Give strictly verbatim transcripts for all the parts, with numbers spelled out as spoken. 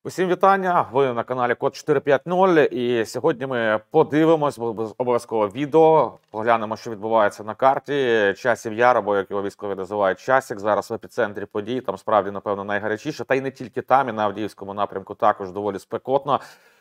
Усім вітання! Ви на каналі Код чотири п'ять нуль, і сьогодні ми подивимось обов'язково відео, поглянемо, що відбувається на карті. Часів Яр, або як його військові називають Часик, зараз в епіцентрі подій, там справді, напевно, найгарячіше, та й не тільки там, і на Авдіївському напрямку також доволі спекотно.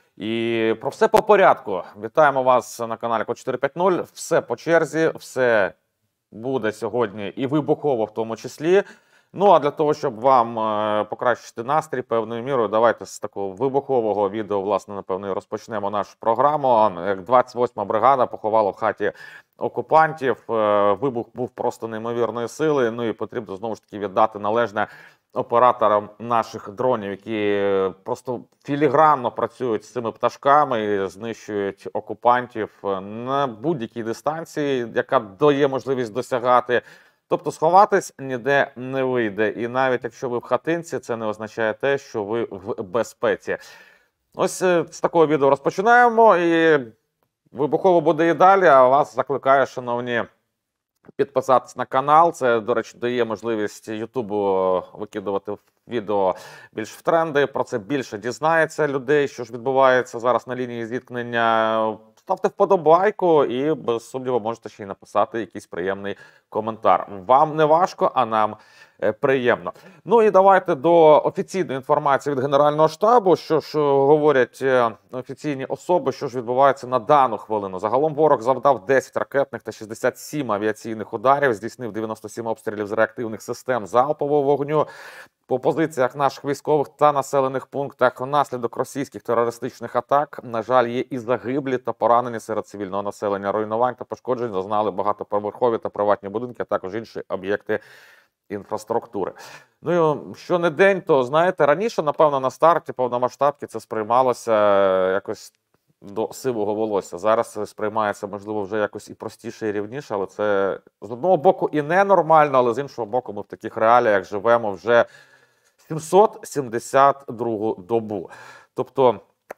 І про все по порядку. Вітаємо вас на каналі Код чотири п'ять нуль, все по черзі, все буде сьогодні і вибухово в тому числі. Ну, а для того, щоб вам е, покращити настрій певною мірою, давайте з такого вибухового відео, власне, напевно, і розпочнемо нашу програму. Як двадцять восьма бригада поховала в хаті окупантів. Е, вибух був просто неймовірної сили. Ну і потрібно, знову ж таки, віддати належне операторам наших дронів, які просто філігранно працюють з цими пташками і знищують окупантів на будь-якій дистанції, яка дає можливість досягати. Тобто сховатись ніде не вийде. І навіть якщо ви в хатинці, це не означає те, що ви в безпеці. Ось з такого відео розпочинаємо. І вибухово буде і далі. А вас закликаю, шановні, підписатись на канал. Це, до речі, дає можливість Ютубу викидувати відео більш в тренди. Про це більше дізнається людей, що ж відбувається зараз на лінії зіткнення. Ставте вподобайку і, без сумніву, можете ще й написати якийсь приємний коментар. Вам не важко, а нам е, приємно. Ну і давайте до офіційної інформації від Генерального штабу, що ж говорять е, офіційні особи, що ж відбувається на дану хвилину. Загалом ворог завдав десять ракетних та шістдесят сім авіаційних ударів, здійснив дев'яносто сім обстрілів з реактивних систем залпового вогню по позиціях наших військових та населених пунктах. Внаслідок російських терористичних атак, на жаль, є і загиблі та поранені серед цивільного населення. Руйнувань та пошкоджень зазнали багатоповерхові та приватні будинки, а також інші об'єкти інфраструктури. Ну і що не день, то, знаєте, раніше, напевно, на старті повномасштабки це сприймалося якось до сивого волосся. Зараз це сприймається, можливо, вже якось і простіше, і рівніше, але це з одного боку і ненормально, але з іншого боку ми в таких реаліях живемо вже сімсот сімдесят другу добу. Тобто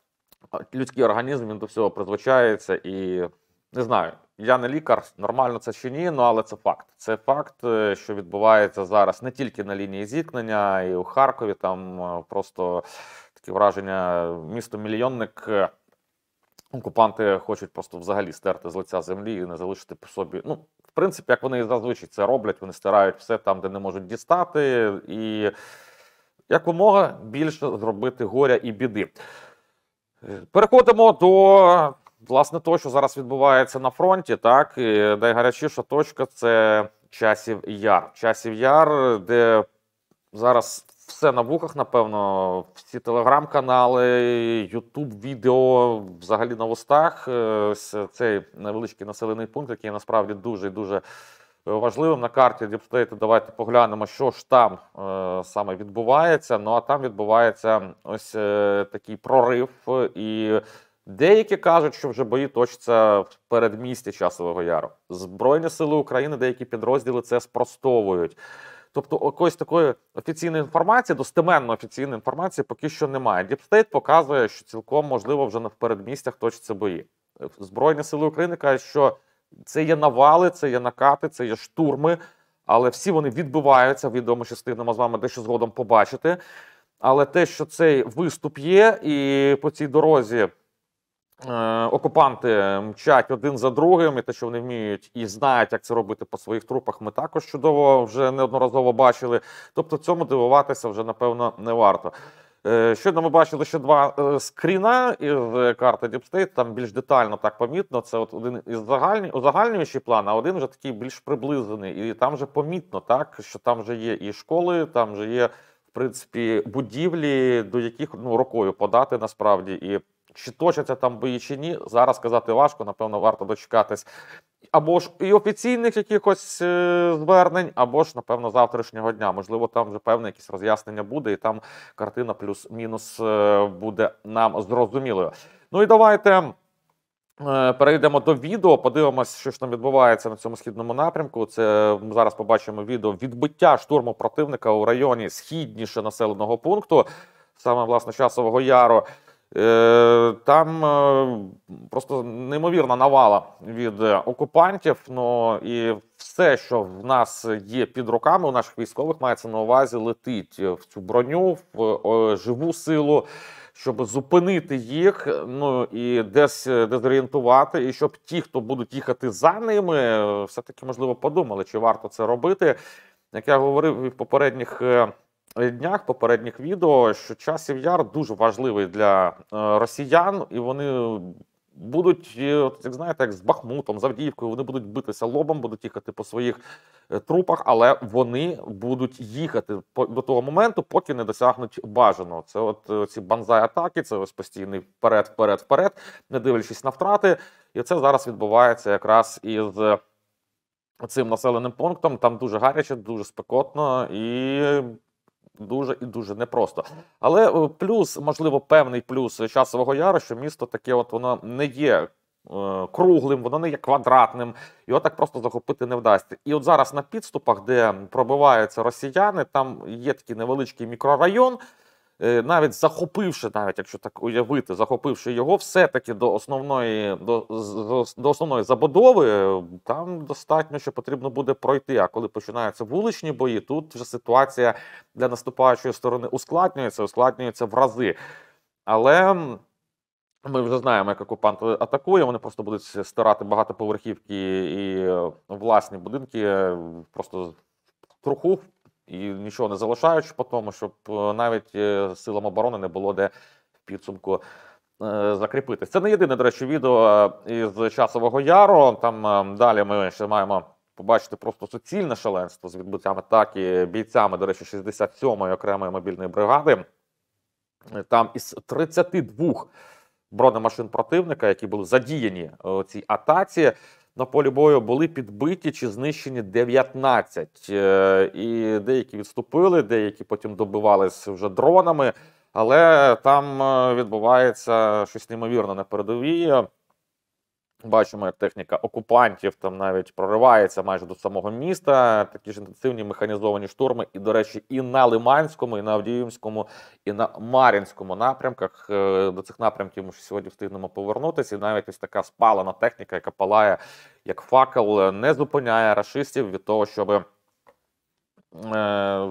людський організм, він до всього призвичається і, не знаю, я не лікар, нормально це чи ні, ну, але це факт. Це факт, що відбувається зараз не тільки на лінії зіткнення, і у Харкові, там просто таке враження, місто-мільйонник, окупанти хочуть просто взагалі стерти з лиця землі і не залишити по собі. Ну, в принципі, як вони і зазвичай це роблять, вони стирають все там, де не можуть дістати, і якомога більше зробити горя і біди. Переходимо до, власне, того, що зараз відбувається на фронті. Так, і найгарячіша точка – це Часів Яр. Часів Яр, де зараз все на вухах, напевно, всі телеграм-канали, ютуб-відео, взагалі на вустах. Ось цей невеличкий населений пункт, який насправді дуже і дуже важливим на карті Діпстейту. Давайте поглянемо, що ж там е, саме відбувається. Ну, а там відбувається ось е, такий прорив. І деякі кажуть, що вже бої точаться в передмісті Часового Яру. Збройні сили України, деякі підрозділи це спростовують. Тобто, якоїсь такої офіційної інформації, достеменно офіційної інформації поки що немає. Діпстейт показує, що цілком можливо вже на передмістях точаться бої. Збройні сили України кажуть, що це є навали, це є накати, це є штурми, але всі вони відбиваються, відео ми ще встигнемо з вами дещо згодом побачити. Але те, що цей виступ є, і по цій дорозі е, окупанти мчать один за другим, і те, що вони вміють і знають, як це робити по своїх трупах, ми також чудово вже неодноразово бачили. Тобто цьому дивуватися вже, напевно, не варто. Щойно ми бачили ще два скріна із карти Deep State, там більш детально так помітно. Це от один із загальний, узагальнюючий план, а один вже такий більш приблизений. І там вже помітно, так, що там вже є і школи, там вже є, в принципі, будівлі, до яких, ну, рукою подати насправді. І чи точаться там бої, чи ні, зараз сказати важко, напевно, варто дочекатись. Або ж і офіційних якихось е, звернень, або ж, напевно, завтрашнього дня. Можливо, там вже певне якесь роз'яснення буде, і там картина плюс-мінус е, буде нам зрозумілою. Ну і давайте е, перейдемо до відео, подивимося, що ж там відбувається на цьому східному напрямку. Це ми зараз побачимо відео відбиття штурму противника у районі східніше населеного пункту, саме, власне, Часового Яру. Е, Там е, просто неймовірна навала від е, окупантів. Ну і все, що в нас є під руками, у наших військових мається на увазі, летить в цю броню, в о, живу силу, щоб зупинити їх, ну і десь е, дезорієнтувати, і щоб ті, хто будуть їхати за ними, е, все-таки можливо подумали, чи варто це робити. Як я говорив і в попередніх е, днях, попередніх відео, що Часів Яр дуже важливий для е, росіян, і вони будуть, е, от, як знаєте, як з Бахмутом, з Авдіївкою, вони будуть битися лобом, будуть їхати по своїх е, трупах, але вони будуть їхати по, до того моменту, поки не досягнуть бажаного. Це от е, ці банзай-атаки, це ось постійний вперед, вперед, вперед, не дивлячись на втрати. І це зараз відбувається якраз із цим населеним пунктом. Там дуже гаряче, дуже спекотно і дуже і дуже непросто. Але плюс, можливо, певний плюс Часового Яру, що місто таке, от воно не є е, круглим, воно не є квадратним, його так просто захопити не вдасться. І от зараз на підступах, де пробиваються росіяни, там є такий невеличкий мікрорайон, навіть захопивши, навіть якщо так уявити, захопивши його, все-таки до основної до, до основної забудови, там достатньо, що потрібно буде пройти. А коли починаються вуличні бої, тут вже ситуація для наступаючої сторони ускладнюється, ускладнюється в рази. Але ми вже знаємо, як окупант атакує, вони просто будуть стирати багатоповерхівки і власні будинки, просто в труху, і нічого не залишаючи по тому, щоб навіть силам оборони не було де в підсумку е, закріпитись. Це не єдине, до речі, відео із Часового Яру. Там е, далі ми ще маємо побачити просто суцільне шаленство з відбиттям атаки бійцями, до речі, шістдесят сьомої окремої мобільної бригади. Там із тридцяти двох бронемашин противника, які були задіяні у цій атаці, на полі бою були підбиті чи знищені дев'ятнадцять. І деякі відступили, деякі потім добивались вже дронами. Але там відбувається щось неймовірне на передовій. Бачимо, як техніка окупантів там навіть проривається майже до самого міста. Такі ж інтенсивні механізовані штурми. І, до речі, і на Лиманському, і на Авдіївському, і на Мар'їнському напрямках. До цих напрямків ми сьогодні встигнемо повернутися. І навіть ось така спалена техніка, яка палає як факел, не зупиняє рашистів від того, щоб е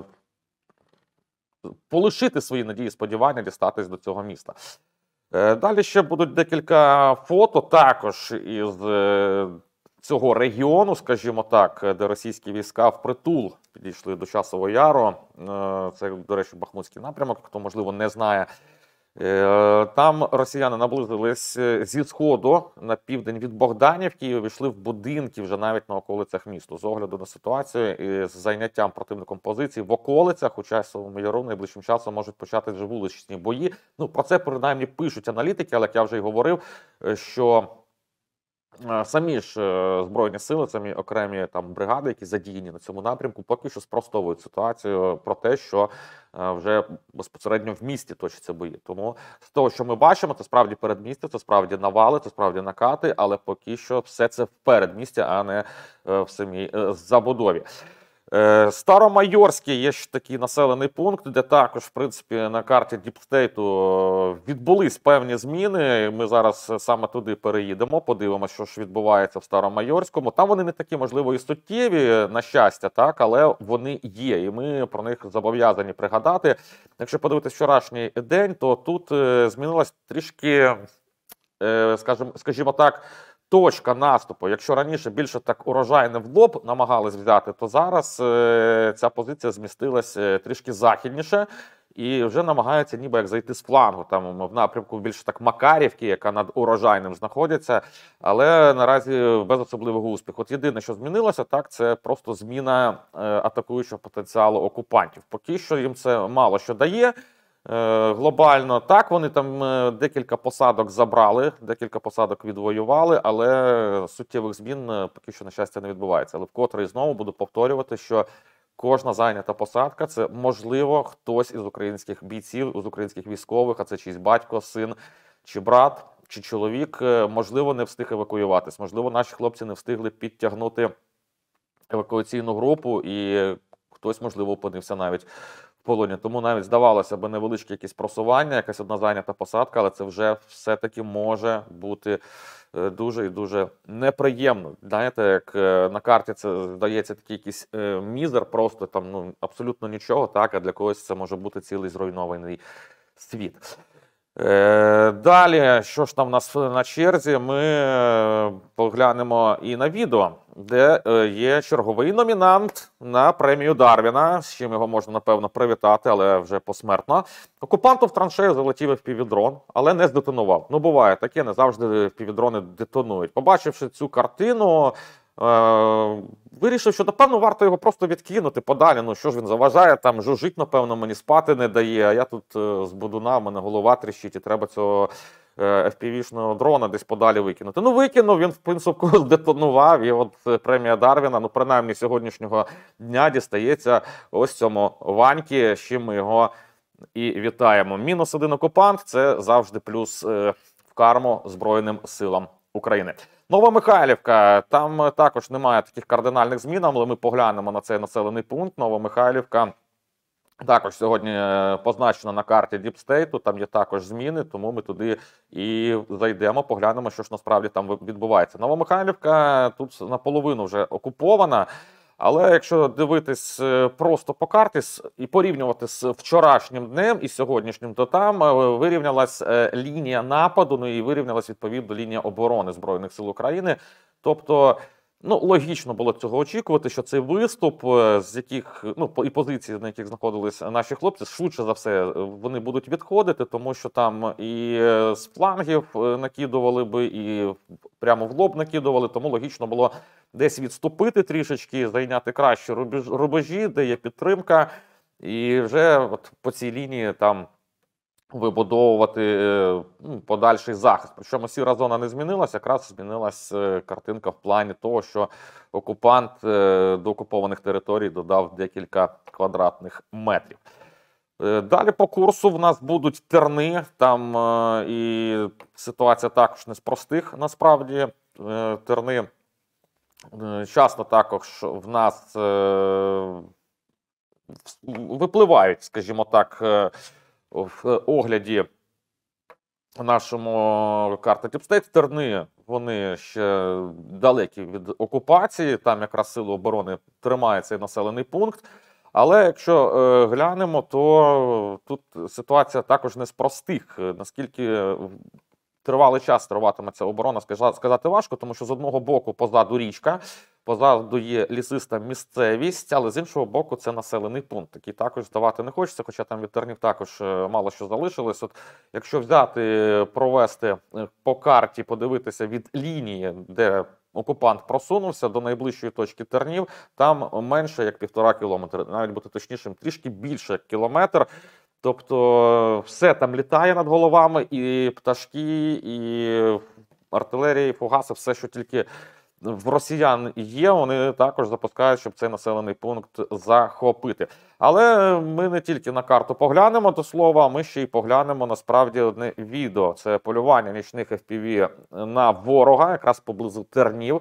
полишити свої надії і сподівання дістатись до цього міста. Далі ще будуть декілька фото також із цього регіону, скажімо так, де російські війська впритул підійшли до Часового Яру. Це, до речі, Бахмутський напрямок, хто, можливо, не знає. Там росіяни наблизились зі сходу на південь від Богданівки і увійшли в будинки вже навіть на околицях міста. З огляду на ситуацію і з зайняттям противником позицій в околицях у Часовому Яру найближчим часом можуть почати вже вуличні бої. Ну, про це принаймні пишуть аналітики, але як я вже й говорив, що самі ж Збройні сили, самі окремі там бригади, які задіяні на цьому напрямку, поки що спростовують ситуацію про те, що вже безпосередньо в місті точаться бої. Тому з того, що ми бачимо, це справді передмістя, це справді навали, це справді накати, але поки що все це в передмісті, а не в самій забудові. Старомайорський є ж такий населений пункт, де також, в принципі, на карті Діпстейту відбулись певні зміни. Ми зараз саме туди переїдемо, подивимося, що ж відбувається в Старомайорському. Там вони не такі, можливо, і суттєві, на щастя, так, але вони є, і ми про них зобов'язані пригадати. Якщо подивитися вчорашній день, то тут змінилась трішки, скажімо, скажімо так, точка наступу. Якщо раніше більше так урожайне в лоб намагались взяти, то зараз е, ця позиція змістилась е, трішки західніше і вже намагаються ніби як зайти з флангу. Там в напрямку більше так Макарівки, яка над урожайним знаходиться, але наразі без особливого успіху. От єдине, що змінилося, так, це просто зміна е, атакуючого потенціалу окупантів. Поки що їм це мало що дає. Глобально так, вони там декілька посадок забрали, декілька посадок відвоювали, але суттєвих змін поки що, на щастя, не відбувається. Але вкотре і знову буду повторювати, що кожна зайнята посадка – це, можливо, хтось із українських бійців, із українських військових, а це чийсь батько, син, чи брат, чи чоловік, можливо, не встиг евакуюватись, можливо, наші хлопці не встигли підтягнути евакуаційну групу, і хтось, можливо, опинився навіть полоні. Тому навіть здавалося б невеличке якісь просування, якась одна зайнята посадка, але це вже все-таки може бути дуже і дуже неприємно. Знаєте, як на карті це здається такий якийсь мізер, просто там ну, абсолютно нічого, так, а для когось це може бути цілий зруйнований світ. Е, далі, що ж там у нас на черзі, ми поглянемо і на відео, де є черговий номінант на премію Дарвіна, з чим його можна, напевно, привітати, але вже посмертно. Окупанту в траншею залетів еф пі ві-дрон, але не здетонував. Ну, буває таке, не завжди еф пі ві-дрони детонують. Побачивши цю картину, Е, вирішив, що, напевно, варто його просто відкинути подалі. Ну, що ж він заважає, там жужить, напевно, мені спати не дає, а я тут е, з будуна, в мене голова тріщить, і треба цього е, еф пі ві-шного дрона десь подалі викинути. Ну, викинув, він, в принципі, здетонував, і от е, премія Дарвіна, ну, принаймні, сьогоднішнього дня дістається ось цьому Ваньки, з чим ми його і вітаємо. Мінус один окупант – це завжди плюс е, в карму Збройним силам України. Новомихайлівка, там також немає таких кардинальних змін, але ми поглянемо на цей населений пункт. Новомихайлівка також сьогодні позначена на карті Діпстейту, там є також зміни, тому ми туди і зайдемо, поглянемо, що ж насправді там відбувається. Новомихайлівка тут наполовину вже окупована, але якщо дивитись просто по карті і порівнювати з вчорашнім днем і сьогоднішнім, то там вирівнялась лінія нападу, ну і вирівнялась відповідно лінія оборони Збройних сил України. Тобто, ну, логічно було цього очікувати, що цей виступ, з яких, ну, і позиції, на яких знаходились наші хлопці, швидше за все вони будуть відходити, тому що там і з флангів накидували би, і прямо в лоб накидували, тому логічно було десь відступити трішечки, зайняти кращі рубежі, де є підтримка, і вже от по цій лінії там вибудовувати ну, подальший захист. Причому сіра зона не змінилася, якраз змінилась картинка в плані того, що окупант до окупованих територій додав декілька квадратних метрів. Далі по курсу в нас будуть терни, там і ситуація також не з простих, насправді. Терни часто також в нас випливають, скажімо так, в огляді нашому карти Діпстейт. Терни, вони ще далекі від окупації, там якраз сили оборони тримає цей населений пункт. Але якщо е, глянемо, то тут ситуація також не з простих. Наскільки тривалий час триватиме ця оборона, сказати важко, тому що з одного боку позаду річка, позаду є лісиста місцевість, але з іншого боку це населений пункт, який також здавати не хочеться, хоча там від тернів також мало що залишилось. От, якщо взяти, провести по карті, подивитися від лінії, де окупант просунувся до найближчої точки тернів, там менше як півтора кілометра, навіть бути точнішим, трішки більше як кілометр. Тобто все там літає над головами, і пташки, і артилерія, і фугаси, все, що тільки в росіян є, вони також запускають, щоб цей населений пункт захопити. Але ми не тільки на карту поглянемо, до слова, ми ще й поглянемо насправді одне відео. Це полювання нічних еф пі ві на ворога, якраз поблизу тернів,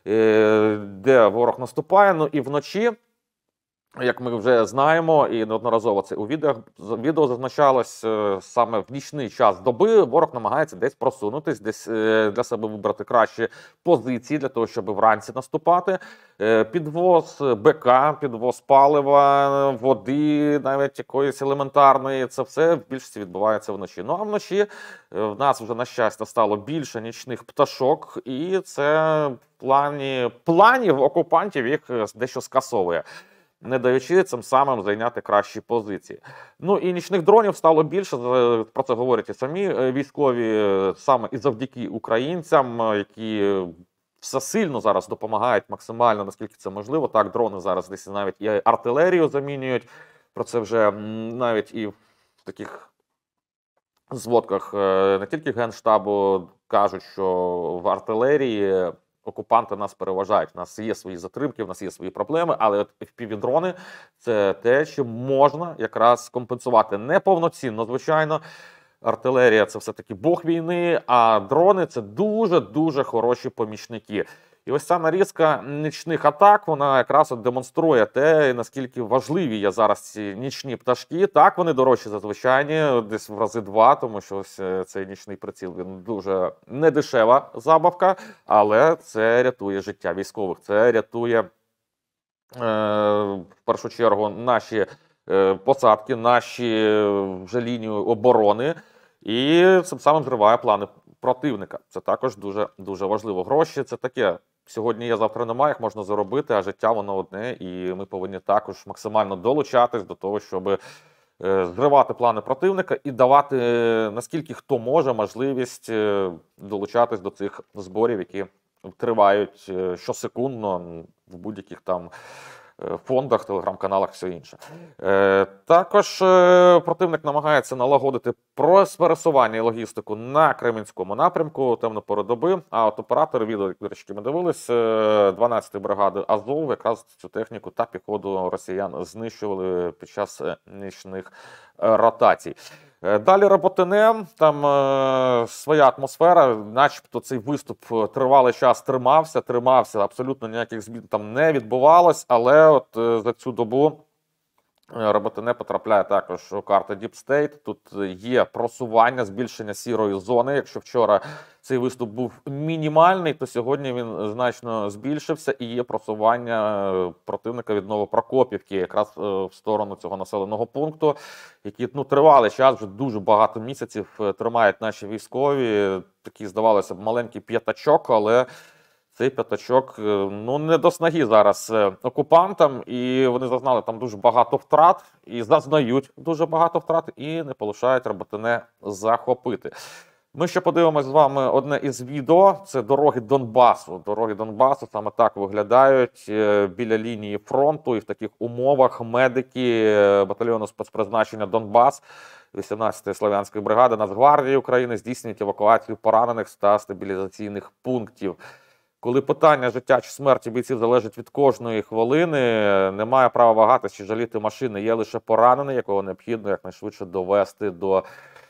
де ворог наступає. Ну і вночі, як ми вже знаємо, і неодноразово це у відео, відео зазначалось, саме в нічний час доби ворог намагається десь просунутись, десь для себе вибрати кращі позиції, для того, щоб вранці наступати. Підвоз БК, підвоз палива, води, навіть якоїсь елементарної, це все в більшості відбувається вночі. Ну а вночі в нас вже, на щастя, стало більше нічних пташок, і це в плані планів окупантів їх дещо скасовує, не даючи цим самим зайняти кращі позиції. Ну і нічних дронів стало більше, про це говорять і самі військові, саме і завдяки українцям, які все сильно зараз допомагають максимально, наскільки це можливо. Так, дрони зараз десь навіть і артилерію замінюють, про це вже навіть і в таких зводках не тільки Генштабу кажуть, що в артилерії окупанти нас переважають. У нас є свої затримки, у нас є свої проблеми, але от еф пі ві-дрони – це те, що можна якраз компенсувати. Неповноцінно, звичайно. Артилерія – це все-таки бог війни, а дрони – це дуже-дуже хороші помічники. І ось ця нарізка нічних атак, вона якраз от демонструє те, наскільки важливі є зараз ці нічні пташки. Так, вони дорожчі за звичайні, десь в рази два, тому що ось цей нічний приціл, він дуже недешева забавка, але це рятує життя військових, це рятує, е, в першу чергу, наші е, посадки, наші вже лінію оборони, і цим самим зриває плани противника. Це також дуже, дуже важливо. Гроші – це таке. Сьогодні є, завтра немає, їх можна заробити, а життя воно одне, і ми повинні також максимально долучатись до того, щоб е, зривати плани противника і давати, е, наскільки хто може, можливість е, долучатись до цих зборів, які тривають е, щосекундно в будь-яких там фондах, телеграм-каналах, все інше. Е, також е, противник намагається налагодити пересування і логістику на Кремінському напрямку, темну пору доби, а от оператори відео, до речі, ми дивились, е, дванадцятої бригади Азов якраз цю техніку та піхоту росіян знищували під час е, нічних е, ротацій. Далі Роботине, там е, своя атмосфера, начебто цей виступ тривалий час тримався, тримався, абсолютно ніяких змін там не відбувалось, але от е, за цю добу Роботине потрапляє також у карти Deep State. Тут є просування, збільшення сірої зони. Якщо вчора цей виступ був мінімальний, то сьогодні він значно збільшився і є просування противника від Новопрокопівки, якраз в сторону цього населеного пункту, який ну, тривалий час, вже дуже багато місяців тримають наші військові. Такий, здавалося б, маленький п'ятачок, але цей п'ятачок, ну, не до снаги зараз окупантам, і вони зазнали там дуже багато втрат, і зазнають дуже багато втрат, і не полишають Роботине захопити. Ми ще подивимось з вами одне із відео, це дороги Донбасу. Дороги Донбасу саме так виглядають біля лінії фронту, і в таких умовах медики батальйону спецпризначення Донбас вісімнадцятої Слов'янської бригади Нацгвардії України здійснюють евакуацію поранених та стабілізаційних пунктів. Коли питання життя чи смерті бійців залежить від кожної хвилини, немає права вагатися чи жаліти машини, є лише поранений, якого необхідно якнайшвидше довести до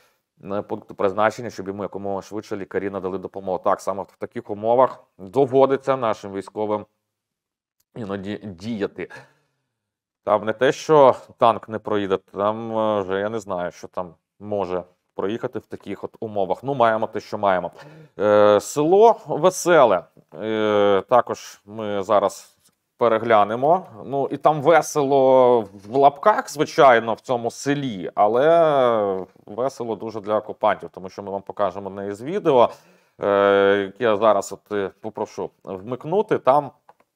пункту призначення, щоб йому якомога швидше лікарі надали допомогу. Так, саме в таких умовах доводиться нашим військовим іноді діяти. Там не те, що танк не проїде, там вже я не знаю, що там може проїхати в таких от умовах. Ну, маємо те, що маємо. Е, село Веселе. Е, також ми зараз переглянемо. Ну, і там весело в лапках, звичайно, в цьому селі, але весело дуже для окупантів, тому що ми вам покажемо одне із відео, е, яке я зараз от попрошу вмикнути. Там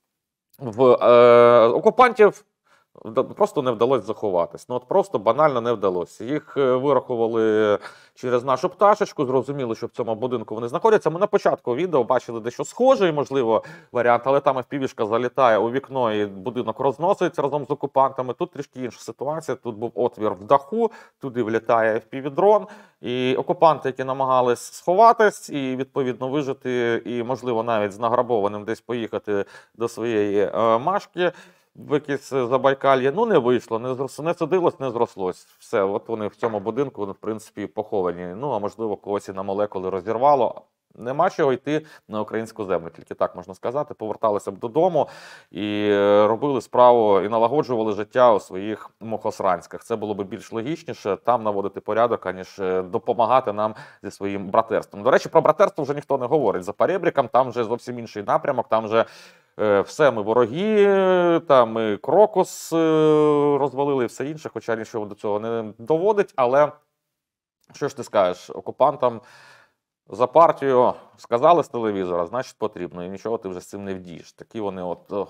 в е, окупантів просто не вдалося заховатись. Ну от просто банально не вдалося. Їх вирахували через нашу пташечку, зрозуміли, що в цьому будинку вони знаходяться. Ми на початку відео бачили дещо схожий, можливо, варіант, але там еф пі ві-шка залітає у вікно і будинок розноситься разом з окупантами. Тут трішки інша ситуація. Тут був отвір в даху, туди влітає еф пі ві-дрон. І окупанти, які намагались сховатись і, відповідно, вижити, і, можливо, навіть з награбованим десь поїхати до своєї е, Машки, в якесь Забайкальє, ну не вийшло, не зросло, не садилось, не зрослось. Все, от вони в цьому будинку, вони в принципі поховані. Ну, а можливо, когось і на молекули розірвало. Нема чого йти на українську землю, тільки так можна сказати. Поверталися б додому і робили справу, і налагоджували життя у своїх мухосранськах. Це було б більш логічніше, там наводити порядок, аніж допомагати нам зі своїм братерством. До речі, про братерство вже ніхто не говорить. За Поребриком там вже зовсім інший напрямок, там вже все, ми вороги, там ми Крокус розвалили і все інше, хоча нічого до цього не доводить. Але що ж ти скажеш, окупантам за партію сказали з телевізора, значить потрібно, і нічого ти вже з цим не вдієш. Такі вони от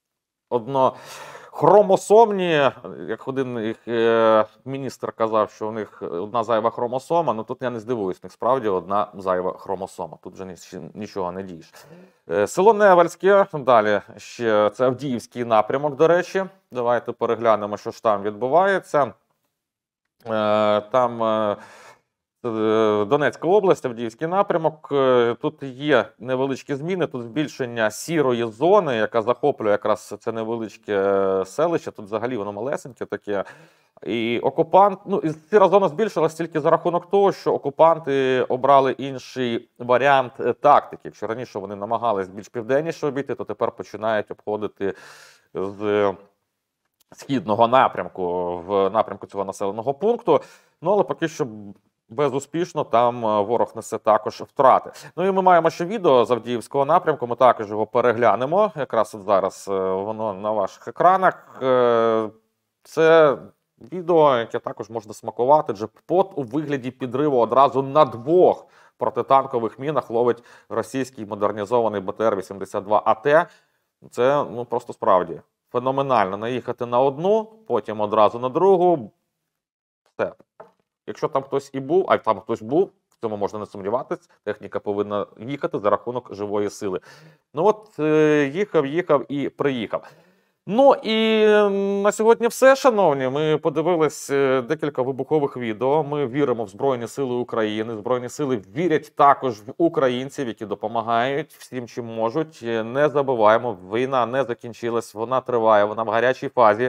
однохромосомні, як один їх е, міністр казав, що у них одна зайва хромосома, ну тут я не здивуюсь, у них справді одна зайва хромосома, тут вже нічого не дієш. Е, село Невельське, далі ще це Авдіївський напрямок, до речі, давайте переглянемо, що ж там відбувається. Е, там... Е, Донецька область, Авдіївський напрямок. Тут є невеличкі зміни, тут збільшення сірої зони, яка захоплює якраз це невеличке селище. Тут взагалі воно малесеньке таке. І окупант, ну і сіра зона збільшилась тільки за рахунок того, що окупанти обрали інший варіант е, тактики. Якщо раніше вони намагались більш південніше обійти, то тепер починають обходити з східного напрямку в напрямку цього населеного пункту. Ну але поки що безуспішно там е, ворог несе також втрати. Ну і ми маємо ще відео з Авдіївського напрямку. Ми також його переглянемо. Якраз от зараз е, воно на ваших екранах. Е, Це відео, яке також можна смакувати. Джекпот у вигляді підриву одразу на двох протитанкових мінах ловить російський модернізований Б Т Р вісімдесят два А Т. Це ну просто справді феноменально. Наїхати на одну, потім одразу на другу. Все. Якщо там хтось і був, а там хтось був, в цьому можна не сумніватись, техніка повинна їхати за рахунок живої сили. Ну от е, їхав, їхав і приїхав. Ну і на сьогодні все, шановні. Ми подивились е, декілька вибухових відео. Ми віримо в Збройні Сили України. Збройні Сили вірять також в українців, які допомагають всім, чим можуть. Е, Не забуваємо, війна не закінчилась, вона триває, вона в гарячій фазі.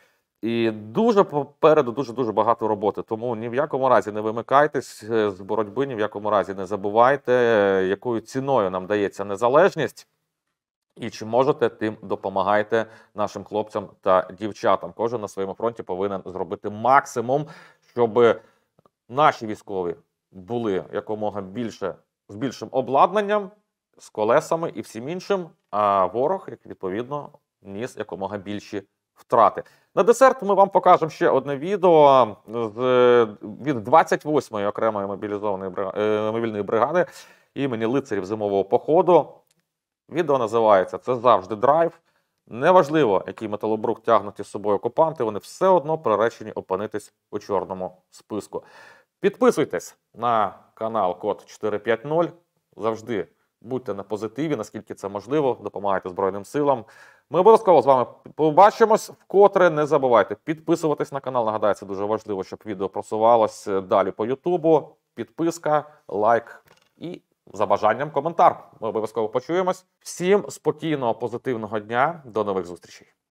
І дуже попереду дуже-дуже багато роботи. Тому ні в якому разі не вимикайтесь е, з боротьби, ні в якому разі не забувайте, е, якою ціною нам дається незалежність. І чи можете, тим допомагайте нашим хлопцям та дівчатам. Кожен на своєму фронті повинен зробити максимум, щоб наші військові були якомога більше з більшим обладнанням, з колесами і всім іншим, а ворог, як відповідно, ніс якомога більші втрати. На десерт ми вам покажемо ще одне відео з, від двадцять восьмої окремої мобілізованої бригади, е, мобільної бригади імені лицарів зимового походу. Відео називається «Це завжди драйв». Неважливо, який металобрух тягнуть із собою окупанти, вони все одно приречені опинитись у чорному списку. Підписуйтесь на канал Код чотири п'ять нуль. Завжди будьте на позитиві, наскільки це можливо, допомагайте Збройним силам. Ми обов'язково з вами побачимось. Вкотре не забувайте підписуватись на канал. Нагадаю, це дуже важливо, щоб відео просувалось далі по Ютубу. Підписка, лайк і за бажанням коментар. Ми обов'язково почуємось. Всім спокійного, позитивного дня. До нових зустрічей.